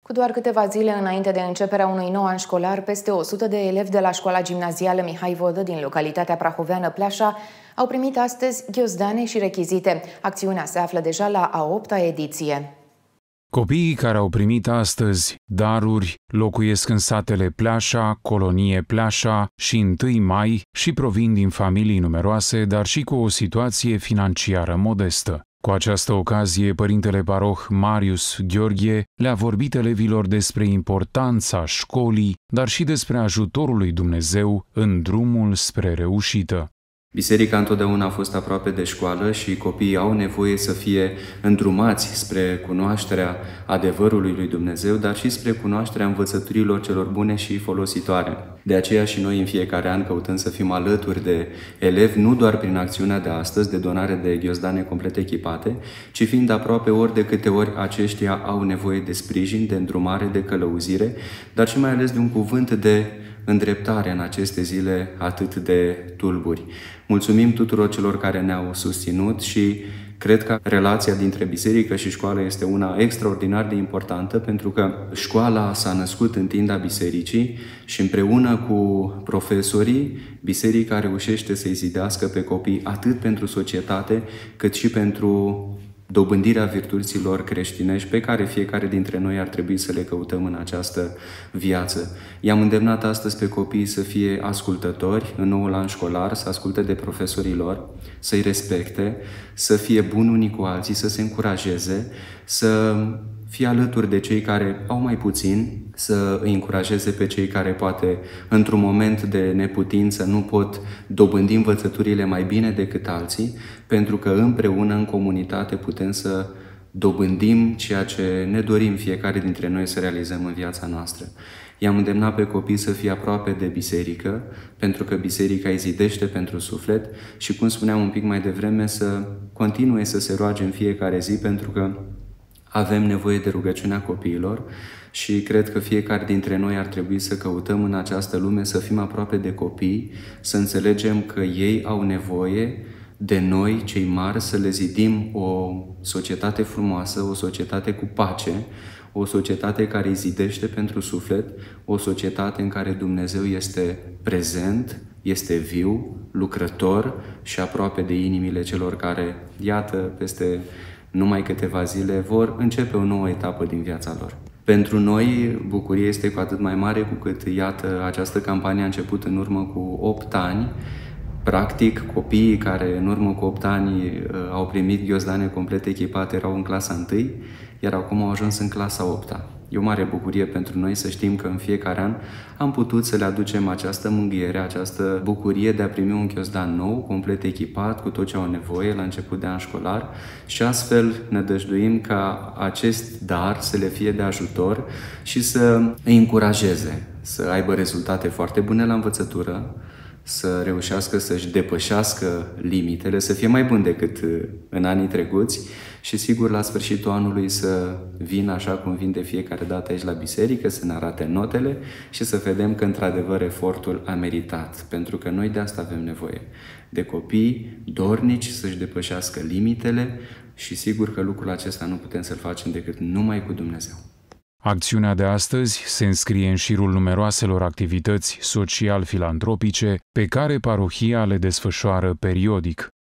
Cu doar câteva zile înainte de începerea unui nou an școlar, peste 100 de elevi de la școala gimnazială Mihai Vodă din localitatea prahoveană Pleașa au primit astăzi ghiozdane și rechizite. Acțiunea se află deja la a 8-a ediție. Copiii care au primit astăzi daruri locuiesc în satele Pleașa, Colonie Pleașa și 1 Mai și provin din familii numeroase, dar și cu o situație financiară modestă. Cu această ocazie, părintele paroh Marius Gheorghe le-a vorbit elevilor despre importanța școlii, dar și despre ajutorul lui Dumnezeu în drumul spre reușită. Biserica întotdeauna a fost aproape de școală și copiii au nevoie să fie îndrumați spre cunoașterea adevărului lui Dumnezeu, dar și spre cunoașterea învățăturilor celor bune și folositoare. De aceea și noi în fiecare an căutăm să fim alături de elevi, nu doar prin acțiunea de astăzi, de donare de ghiozdane complet echipate, ci fiind aproape ori de câte ori aceștia au nevoie de sprijin, de îndrumare, de călăuzire, dar și mai ales de un cuvânt de îndreptare în aceste zile atât de tulburi. Mulțumim tuturor celor care ne-au susținut și cred că relația dintre biserică și școală este una extraordinar de importantă, pentru că școala s-a născut în tinda bisericii și împreună cu profesorii, biserica reușește să-i zidească pe copii atât pentru societate, cât și pentru dobândirea virtuților creștinești pe care fiecare dintre noi ar trebui să le căutăm în această viață. I-am îndemnat astăzi pe copii să fie ascultători în noul an școlar, să asculte de profesorii lor, să-i respecte, să fie buni unii cu alții, să se încurajeze, să fie alături de cei care au mai puțin, să îi încurajeze pe cei care poate într-un moment de neputință nu pot dobândi învățăturile mai bine decât alții, pentru că împreună, în comunitate, putem să dobândim ceea ce ne dorim fiecare dintre noi să realizăm în viața noastră. I-am îndemnat pe copii să fie aproape de biserică, pentru că biserica îi zidește pentru suflet și, cum spuneam un pic mai devreme, să continue să se roage în fiecare zi, pentru că avem nevoie de rugăciunea copiilor și cred că fiecare dintre noi ar trebui să căutăm în această lume să fim aproape de copii, să înțelegem că ei au nevoie de noi, cei mari, să le zidim o societate frumoasă, o societate cu pace, o societate care îi zidește pentru suflet, o societate în care Dumnezeu este prezent, este viu, lucrător și aproape de inimile celor care, iată, peste numai câteva zile vor începe o nouă etapă din viața lor. Pentru noi, bucuria este cu atât mai mare cu cât, iată, această campanie a început în urmă cu 8 ani. Practic, copiii care în urmă cu 8 ani au primit ghiozdane complet echipate erau în clasa 1, iar acum au ajuns în clasa 8-a. E o mare bucurie pentru noi să știm că în fiecare an am putut să le aducem această mângâiere, această bucurie de a primi un ghiozdan nou, complet echipat, cu tot ce au nevoie la început de an școlar și astfel ne dăjduim ca acest dar să le fie de ajutor și să îi încurajeze să aibă rezultate foarte bune la învățătură, să reușească să-și depășească limitele, să fie mai bun decât în anii trecuți și sigur la sfârșitul anului să vină așa cum vin de fiecare dată aici la biserică, să ne arate notele și să vedem că într-adevăr efortul a meritat, pentru că noi de asta avem nevoie, de copii dornici să-și depășească limitele și sigur că lucrul acesta nu putem să-l facem decât numai cu Dumnezeu. Acțiunea de astăzi se înscrie în șirul numeroaselor activități social-filantropice pe care parohia le desfășoară periodic.